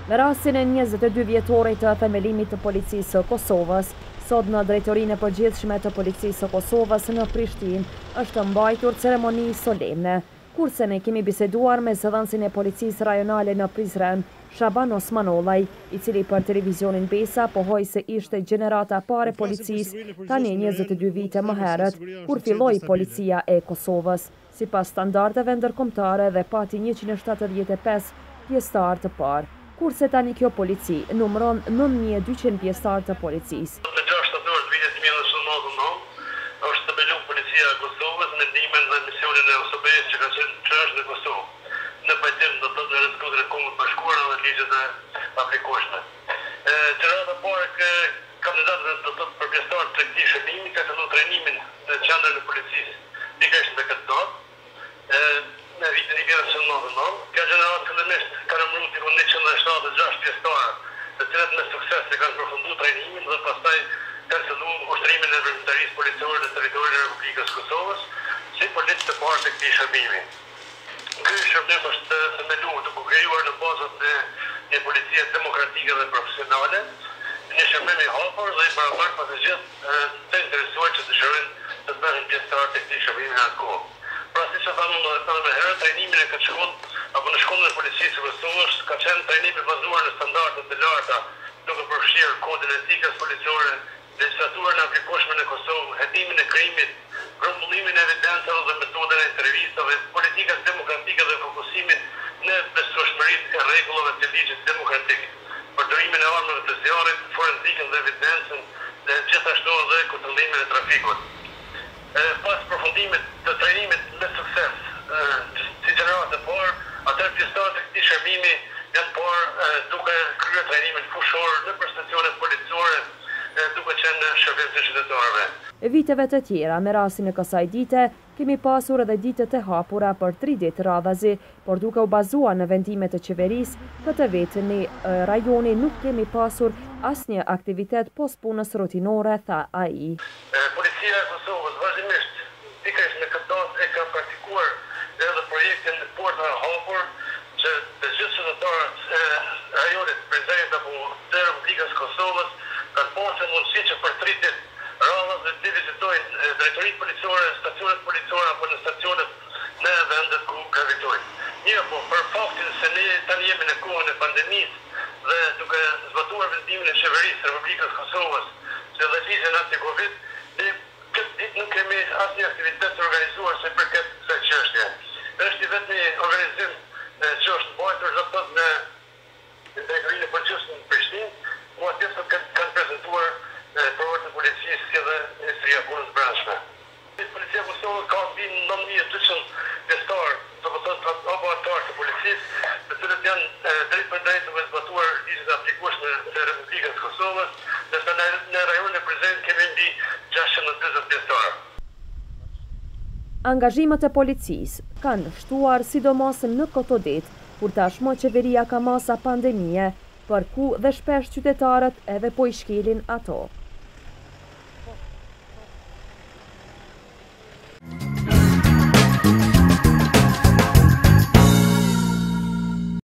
Me rastin e 22 vjetorit të themelimit të policisë së Kosovës, sot në drejtorinë e përgjithshme të policisë së Kosovës në Prishtinë është mbajtur ceremoni solemne, kurse ne kemi biseduar me zëdhënësin e policisë rajonale në Prizren, Shaban Osmanollaj, i cili për televizionin Besa pohoi se ishte gjenerata pare policisë tani 22 vite më herët, kur filloi policia e Kosovës, sipas standardeve ndërkombëtare dhe pati 175 pjesëtar të parë. Kurse tani kjo polici numëron 9200 pjesëtar të policisë. Në 6 shtator të vitit 1999 është themeluar policia e Kosovës me ndihmën dhe misionin e OSBE-s që është në Kosovë, në pajtim do të respektojë Kombët Bashkuara dhe ligjet e aplikueshme. Gjenerata e parë që kandidatët do të për pjesëtar të këtij shërbimi ka filluar trajnimin në qendrën e policisë pikërisht në këtë datë. Në vitin 1999, kjo gjeneratë fillimisht ka numëruar diku 176 pjesëtarë, të cilët me sukses e kanë përfunduar trajnimin dhe pastaj kanë filluar ushtrimin e veprimtarisë policore në territorin e Republikës së Kosovës, si policisë të parë të këtij shërbimi. Ky shërbim është themeluar duke krijuar në bazat e një policie demokratike dhe profesionale, një shërbim i hapur dhe i barabartë për të gjithë të interesuar që dëshirojnë të bëhen pjesëtarë të këtij shërbimi në atë kohë. Pra si që thamë edhe me herë, trajnimin e këtë shkollë apo në shkollën e policisë së Kosovës ka qenë trajnim i bazuar në standarde të larta, duke përfshirë kodin e etikës policore, legjislaturën e aplikueshme në Kosovë, hetimin e krimit, grumbullimin e evidencave dhe metodën e intervistave, politikën demokratike dhe fokusimin në besueshmërinë e rregullave të ligjit demokratik, përdorimin e armëve të zjarrit, forenzikën dhe evidencën, dhe gjithashtu edhe kontrollimin e trafikut. Pas përfundimit të trajnimit me sukses, si gjeneratë e parë, atër pjesëtarët e këtij shërbimi janë parë duke kryer trajnimin fushor në stacionet policore, duke qenë në shërbim të qytetarëve. Viteve të tjera, me rastin e kësaj dite, kemi pasur edhe ditët e hapura për 3 ditë radhazi, por duke u bazuar në vendimet të qeverisë, këtë vetë në rajoni nuk kemi pasur asnjë aktivitet pos punës rutinore, tha ai. Policia e Kosovës vazhdimisht pikërisht në këtë datë e ka praktikuar edhe projektin Porta e Hapur, që të gjithë qytetarët e rajonit Prizrenit apo të Republikës së Kosovës kanë pasur mundësi që për 3 ditë radhazi të vizitojnë drejtoritë policore, stacionet policore apo në stacionet në vendet ku gravitojnë. Mirë po, për faktin se ne tani jemi në kohën e pandemisë dhe duke zbatuar vendimin e qeverisë së Republikës së Kosovës, që dhe ligjen anti-Covid, ne këtë ditë nuk kemi asnjë aktivitet të organizuar se përket kësaj çështje. Është vetëm një organizim që është mbajtur çdo të në drejtorinë e policisë në Prishtinë, ku atje kanë prezantuar provet e policisë si edhe Ministria e Punës Brendshme. Policia e Kosovës ka mbi 9200 pjesëtarë, do të thotë apo anëtarë të policisë, të cilët janë drejt për drejt duke zbatuar ligjet e aplikueshme të Republikës së Kosovës, ndërsa në rajonin e Prizrenit kemi mbi 640 pjesëtarë. Angazhimet e policisë kanë shtuar sidomos në këto ditë, kur tashmë qeveria ka masa pandemie, për ku dhe shpesh qytetarët edhe po i shkelin ato.